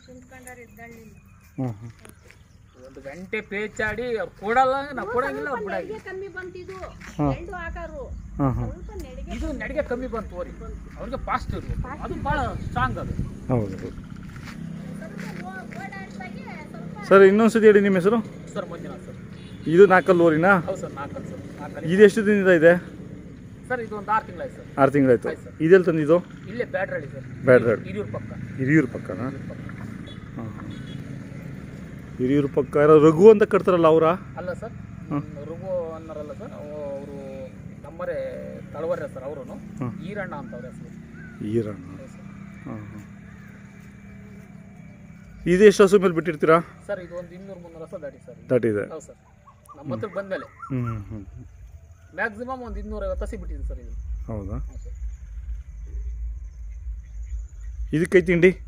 ಹಾಂ ಹಾಂ ಒಂದು ಗಂಟೆ ಪೇಚಾಡಿ ಅವ್ರು ಕೊಡಲ್ಲ ನಾವು ಕೊಡಂಗಿಲ್ಲ ಅವ್ರು ಬಿಡಂಗಿಲ್ಲ. ಹಾಂ ಹಾಂ ಇದು ನಡಿಗೆ ಕಮ್ಮಿ ಬಂತು ಅವ್ರಿಗೆ, ಅವ್ರಿಗೆ ಫಾಸ್ಟ್ ಇರ್ಬೇಕು, ಅದು ಭಾಳ ಸ್ಟ್ರಾಂಗ್ ಅದು. ಹೌದು ಸರ್. ಇನ್ನೊಂದು ಸತಿ ಹೇಳಿ ನಿಮ್ಮ ಹೆಸರು? Sir Manjunath sir. ಇದು ನಾಲ್ಕಲ್ಲಿ ಓರಿನಾ? ಹೌದು ಸರ್, ನಾಲ್ಕಲ್ಲಿ ಸರ್. ನಾಲ್ಕಲ್ಲಿ ಇದು ಎಷ್ಟು ದಿನದಿಂದ ಇದೆ ಸರ್? ಇದು ಒಂದು 6 ತಿಂಗಳಾಯ್ತು ಸರ್. 6 ತಿಂಗಳಾಯ್ತು. ಇದೆಲ್ಲಿ ತಂದಿದ್ದು? ಇಲ್ಲೇ ಬ್ಯಾಡ್ರಳ್ಳಿ ಸರ್. ಬ್ಯಾಡ್ರಳ್ಳಿ ಹಿರಿಯೂರು ಪಕ್ಕ. ಹಿರಿಯೂರು ಪಕ್ಕನಾ? ಹಾಂ ಹಾಂ ಹಿರಿಯೂರು ಪಕ್ಕ ಯಾರೋ ರಘು ಅಂತ ಕಟ್ತಾರಲ್ಲ ಅವರ? ಅಲ್ಲ ಸರ್, ರಘು ಅನ್ನೋರಲ್ಲ ಸರ್, ಅವರು ನಮ್ಮರೇ ತಳವರ್ರೆ ಸರ್. ಅವರು ಈರಣ್ಣ ಅಂತ ಅವ್ರ ಹೆಸರು. ಈರಣ್ಣ. ಹಾಂ ಹಾಂ ಇದು ಎಷ್ಟು ಹಸು ಮೇಲೆ ಬಿಟ್ಟಿರ್ತೀರಾ ಸರ್? ಇದು ಒಂದು 200-300 ಹಸ ದಾಟಿ ಸರ್. ದಾಟಿದೆ? ಹೌದು ಸರ್, ನಮ್ಮ ಹತ್ರಕ್ಕೆ ಬಂದಮೇಲೆ ಮ್ಯಾಕ್ಸಿಮಮ್ ಒಂದು 250 ಹಸಿ ಬಿಟ್ಟಿದೆ ಸರ್ ಇದು. ಹೌದಾ? ಇದಕ್ಕೆ ತಿಂಡಿ